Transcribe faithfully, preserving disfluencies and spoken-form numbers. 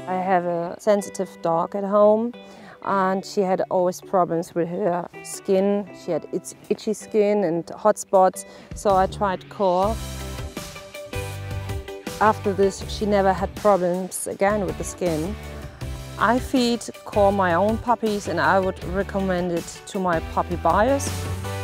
I have a sensitive dog at home and she had always problems with her skin. She had itchy skin and hot spots, so I tried Core. After this, she never had problems again with the skin. I feed Core my own puppies and I would recommend it to my puppy buyers.